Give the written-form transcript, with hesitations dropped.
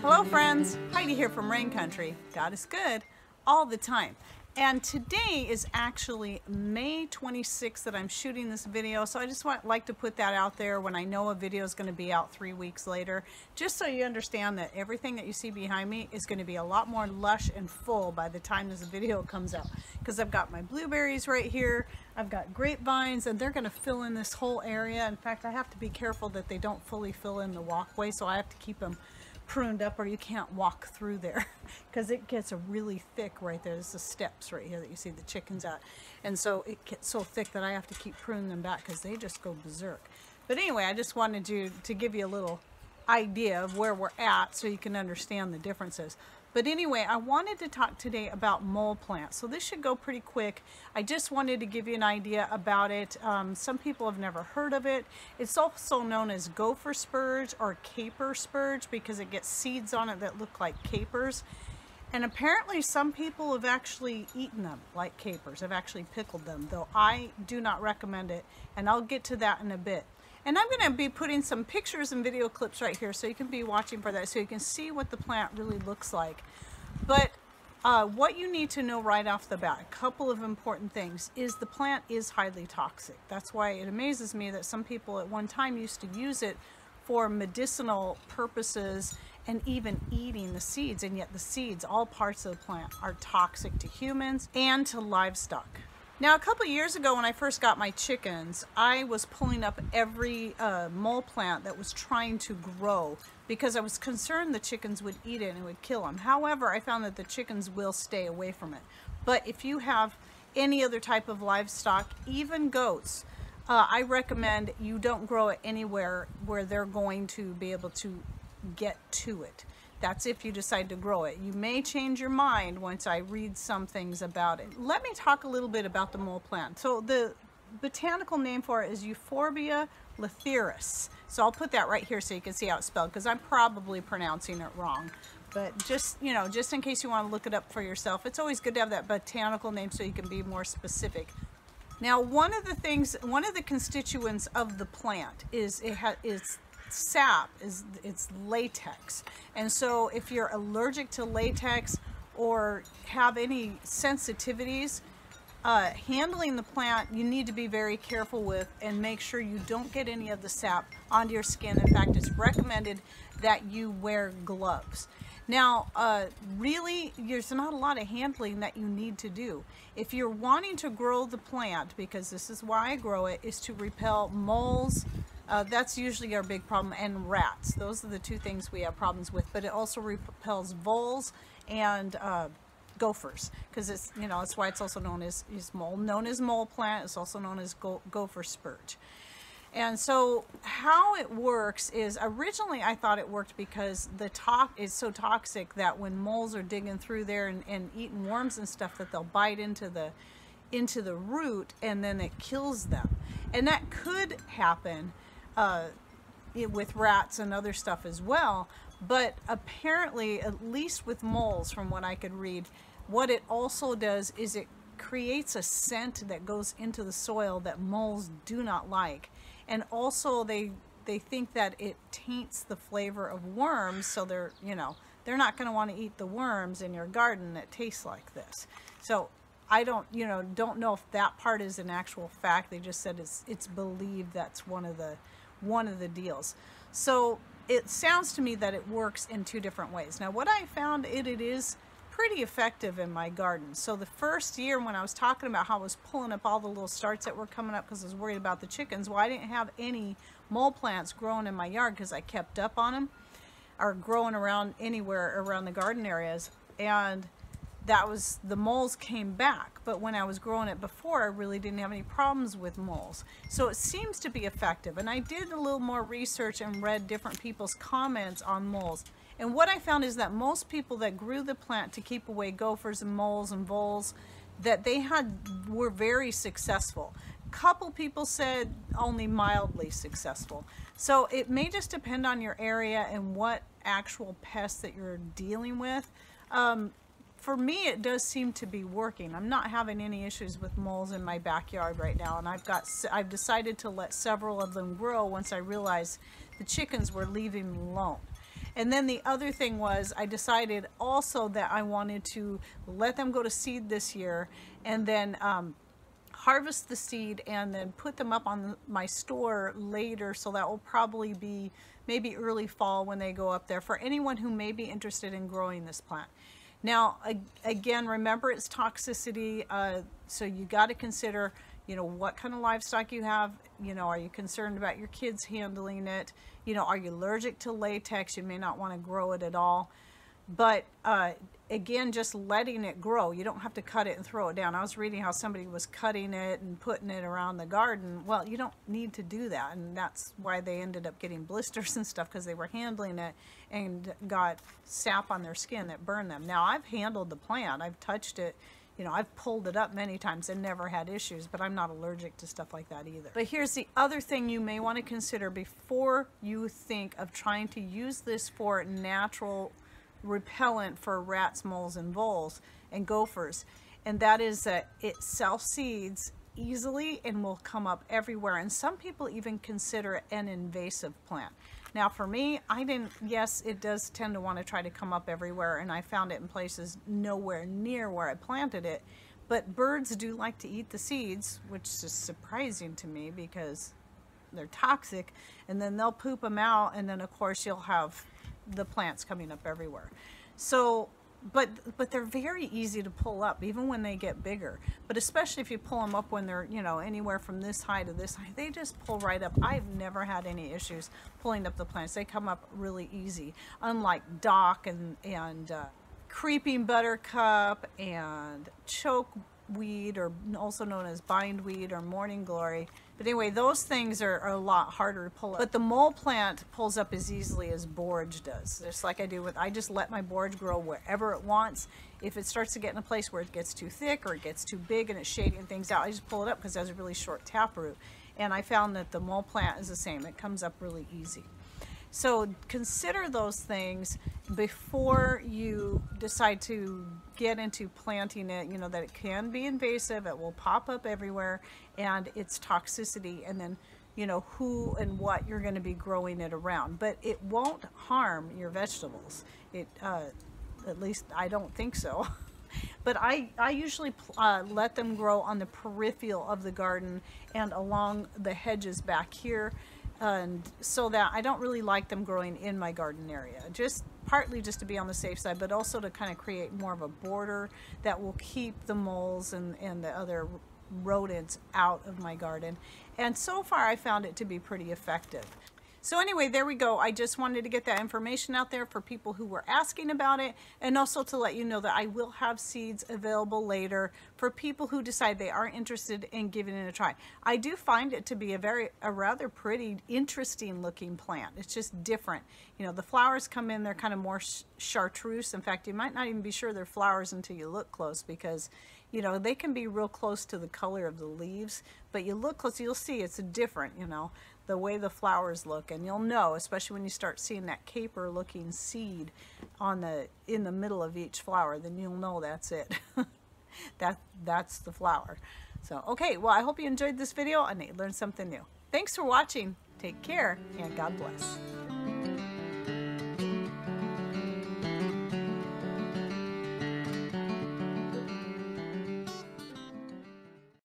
Hello friends, Heidi here from Rain Country. God is good all the time. And today is actually May 26th that I'm shooting this video, so I just like to put that out there when I know a video is going to be out 3 weeks later, just so you understand that everything that you see behind me is going to be a lot more lush and full by the time this video comes out. Because I've got my blueberries right here, I've got grapevines, and they're going to fill in this whole area. In fact, I have to be careful that they don't fully fill in the walkway, so I have to keep them pruned up or you can't walk through there because it gets really thick right there. There's the steps right here that you see the chickens at, and so it gets so thick that I have to keep pruning them back because they just go berserk. But anyway, I just wanted to give you a little idea of where we're at so you can understand the differences. But anyway, I wanted to talk today about mole plants. So this should go pretty quick. I just wanted to give you an idea about it. Some people have never heard of it. It's also known as gopher spurge or caper spurge because it gets seeds on it that look like capers. And apparently some people have actually eaten them like capers. Have actually pickled them, though I do not recommend it. And I'll get to that in a bit. And I'm going to be putting some pictures and video clips right here so you can be watching for that so you can see what the plant really looks like. But what you need to know right off the bat, a couple of important things, is the plant is highly toxic. That's why it amazes me that some people at one time used to use it for medicinal purposes and even eating the seeds, and yet the seeds, all parts of the plant, are toxic to humans and to livestock. Now, a couple years ago when I first got my chickens, I was pulling up every mole plant that was trying to grow because I was concerned the chickens would eat it and it would kill them. However, I found that the chickens will stay away from it. But if you have any other type of livestock, even goats, I recommend you don't grow it anywhere where they're going to be able to get to it. That's if you decide to grow it. You may change your mind once I read some things about it. Let me talk a little bit about the mole plant. So the botanical name for it is Euphorbia lathyrus. So I'll put that right here so you can see how it's spelled because I'm probably pronouncing it wrong. But just, you know, just in case you want to look it up for yourself, it's always good to have that botanical name so you can be more specific. Now, one of the constituents of the plant is it's sap, it's latex, and so if you're allergic to latex or have any sensitivities, handling the plant you need to be very careful with and make sure you don't get any of the sap onto your skin. In fact, it's recommended that you wear gloves. Now, really, there's not a lot of handling that you need to do. If you're wanting to grow the plant, because this is why I grow it, is to repel moles. That's usually our big problem, and rats. Those are the two things we have problems with, but it also repels voles and gophers, because it's, you know, that's why it's also known as mole plant. It's also known as gopher spurge. And so how it works is, originally I thought it worked because the is so toxic that when moles are digging through there and eating worms and stuff, that they'll bite into the root and then it kills them. And that could happen with rats and other stuff as well, but apparently, at least with moles, from what I could read, what it also does is it creates a scent that goes into the soil that moles do not like. And also they think that it taints the flavor of worms, so they're not going to want to eat the worms in your garden that taste like this. So I don't know if that part is an actual fact. They just said it's believed that's one of the deals. So it sounds to me that it works in two different ways. Now, what I found, it is pretty effective in my garden. So the first year when I was talking about how I was pulling up all the little starts that were coming up because I was worried about the chickens, well, I didn't have any mole plants growing in my yard because I kept up on them, or growing around anywhere around the garden areas, and that was, the moles came back. But when I was growing it before, I really didn't have any problems with moles. So it seems to be effective. And I did a little more research and read different people's comments on moles. And what I found is that most people that grew the plant to keep away gophers and moles and voles, that they were very successful. A couple people said only mildly successful. So it may just depend on your area and what actual pests that you're dealing with. For me, it does seem to be working. I'm not having any issues with moles in my backyard right now, and I've decided to let several of them grow once I realized the chickens were leaving me alone. And then the other thing was I decided also that I wanted to let them go to seed this year, and then harvest the seed and then put them up on my store later. So that will probably be maybe early fall when they go up there, for anyone who may be interested in growing this plant. Now, again, remember its toxicity, so you got to consider, you know, what kind of livestock you have. You know, are you concerned about your kids handling it? You know, are you allergic to latex? You may not want to grow it at all. But again, just letting it grow. You don't have to cut it and throw it down. I was reading how somebody was cutting it and putting it around the garden. Well, you don't need to do that, and that's why they ended up getting blisters and stuff, because they were handling it and got sap on their skin that burned them. Now, I've handled the plant. I've touched it. You know, I've pulled it up many times and never had issues, but I'm not allergic to stuff like that either. But here's the other thing you may want to consider before you think of trying to use this for natural repellent for rats, moles, and voles and gophers, and that is that it self-seeds easily and will come up everywhere. And some people even consider it an invasive plant. Now, for me, I didn't. Yes, it does tend to want to try to come up everywhere, and I found it in places nowhere near where I planted it. But birds do like to eat the seeds, which is surprising to me because they're toxic, and then they'll poop them out, and then of course you'll have the plants coming up everywhere. So but they're very easy to pull up even when they get bigger, but especially if you pull them up when they're, you know, anywhere from this high to this high, they just pull right up. I've never had any issues pulling up the plants. They come up really easy, unlike dock and creeping buttercup and chokeweed, or also known as bindweed or morning glory. But anyway, those things are a lot harder to pull up. But the mole plant pulls up as easily as borage does. Just like I do with, I just let my borage grow wherever it wants. If it starts to get in a place where it gets too thick or it gets too big and it's shading things out, I just pull it up because it has a really short taproot. And I found that the mole plant is the same. It comes up really easy. So consider those things before you decide to get into planting it. You know that it can be invasive, it will pop up everywhere, and its toxicity, and then, you know, who and what you're going to be growing it around. But it won't harm your vegetables. It, at least I don't think so. But I usually let them grow on the peripheral of the garden and along the hedges back here. And so that I don't really like them growing in my garden area, just partly just to be on the safe side, but also to kind of create more of a border that will keep the moles and the other rodents out of my garden. And so far I found it to be pretty effective. So anyway, there we go. I just wanted to get that information out there for people who were asking about it, and also to let you know that I will have seeds available later for people who decide they are interested in giving it a try. I do find it to be a rather pretty, interesting looking plant. It's just different. You know, the flowers come in, they're kind of more chartreuse. In fact, you might not even be sure they're flowers until you look close, because you know, they can be real close to the color of the leaves, but you look close, you'll see it's different, you know, the way the flowers look, and you'll know, especially when you start seeing that caper looking seed in the middle of each flower, then you'll know that's it. That's the flower. So, okay, well, I hope you enjoyed this video and you learned something new. Thanks for watching. Take care, and God bless.